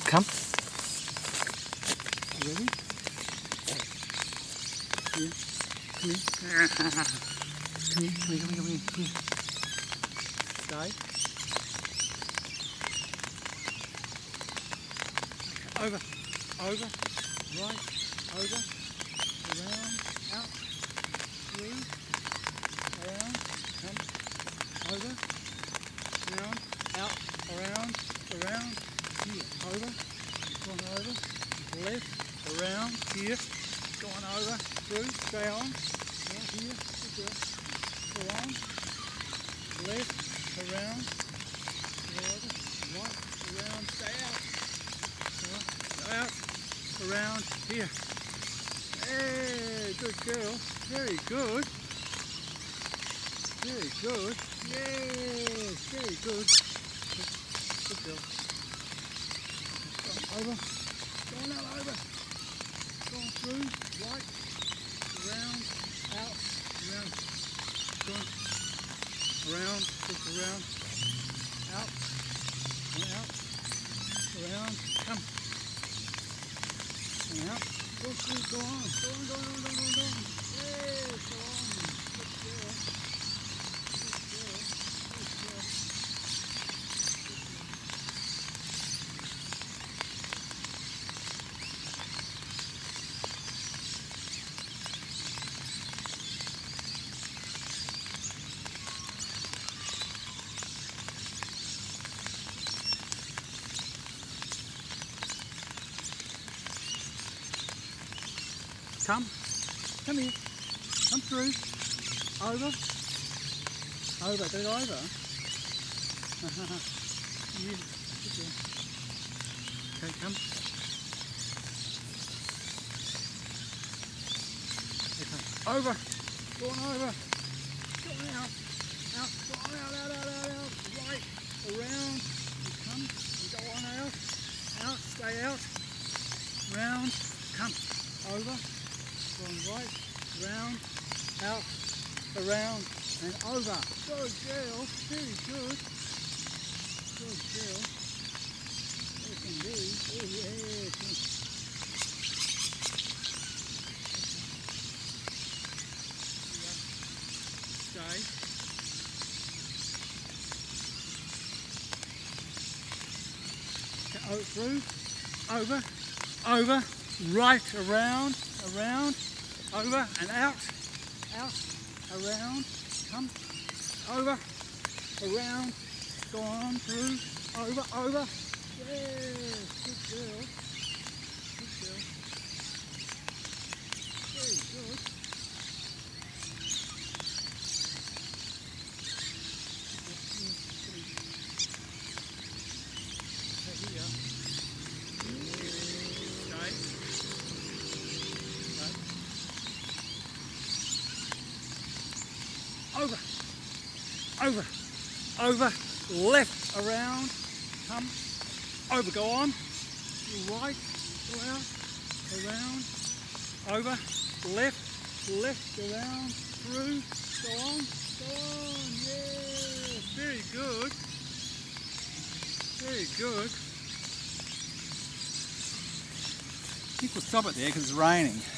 Come. Ready? Here. Come here. Come here. Here. Stay. Over. Over. Right. Over. Around. Out. Through. Around. Come. Over. Round. Out. Around. Around. Here. Over. Gone over. Left. Around. Here. Gone over. Through. Stay on. Out here. Good girl. Go on. Left. Around. Go over. Right. Around. Stay out. Go out. Around. Here. Hey, good girl. Very good. Very good. Yes, very good. Good girl. Over. Go on out over. Go on through. Right. Around. Out. Around. Go on. Around. Just around. Out. Out. Around. Come. And out. Go through. Go on. Go on. Go on. Go on. Go on. Go on. Yes. Go on. Good girl. Come here, come through, over, go over. Yeah. Okay, come. Okay, over, go on over, go on out, go on out, right, around, you come, you go on out, stay out, round, come, over. Going right, round, out, around, and over. Good girl, very good. Good girl. Yes indeed. Oh yes. Stay. Through, over, right, around, over and out, around, come, over, around, go on through, over, yes, good girl, very good. Over, left, around, come, over, go on, right, go out, around, over, left, around, through, go on, yes, very good, very good. I think we'll stop it there because it's raining.